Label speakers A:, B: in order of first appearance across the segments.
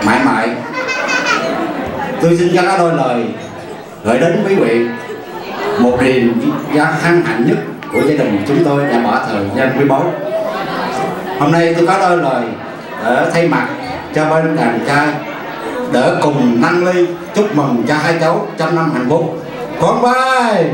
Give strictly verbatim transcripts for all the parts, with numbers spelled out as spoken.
A: mãi mãi. Tôi xin gắn đôi lời gửi đến quý vị một niềm hân hạnh nhất của gia đình chúng tôi đã bỏ thời gian quý báu. Hôm nay tôi có đôi lời để thay mặt cho bên đàn trai đỡ cùng nâng ly chúc mừng cho hai cháu trăm năm hạnh phúc. Con vai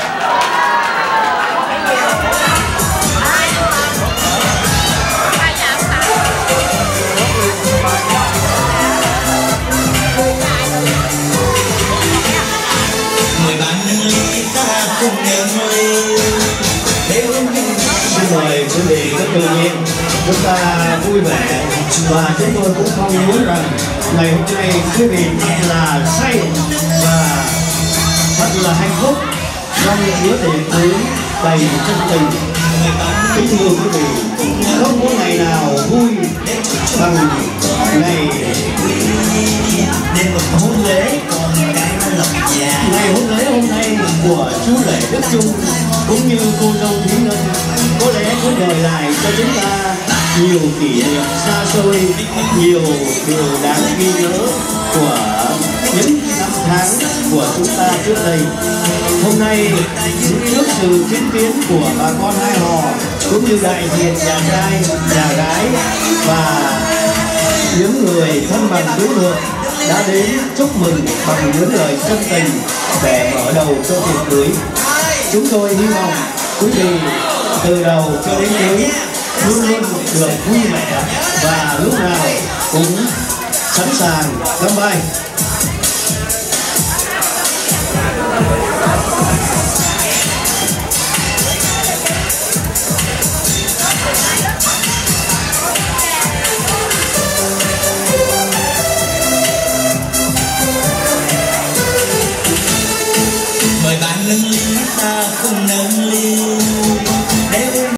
B: xin mời quý vị rất tự nhiên chúng ta vui vẻ, và chúng tôi cũng mong muốn rằng ngày hôm nay quý vị là say và thật là hạnh phúc trong bữa tiệc cưới đầy chân tình. Kính thưa quý vị, không có ngày nào vui bằng ngày hôn lễ. Ngày hôn lễ hôm nay của chú Lệ Đức Trung cũng như cô dâu Thúy Ngân có lẽ có gợi lại cho chúng ta nhiều kỷ niệm xa xôi, nhiều điều đáng ghi nhớ của những năm tháng của chúng ta trước đây. Hôm nay trước sự chứng kiến của bà con hai họ cũng như đại diện nhà trai, nhà gái và những người thân bằng đối tượng đã đến chúc mừng bằng những lời chân tình để mở đầu cho tiệc cưới. Chúng tôi hy vọng quý vị từ đầu cho đến cuối luôn luôn được vui vẻ và lúc nào cũng sẵn sàng cắm vai.
C: Mời bạn nâng ly ta cùng nâng ly.